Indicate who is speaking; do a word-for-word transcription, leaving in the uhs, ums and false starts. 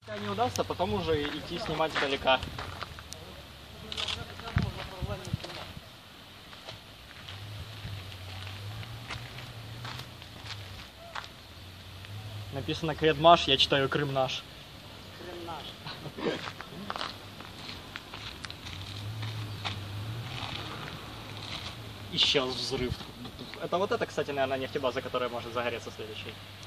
Speaker 1: Не удастся, потом уже идти снимать издалека. Написано Кредмаш, я читаю Крым наш.
Speaker 2: Крым наш.
Speaker 1: Исчез взрыв. Это вот это, кстати, наверное, нефтебаза, которая может загореться следующей.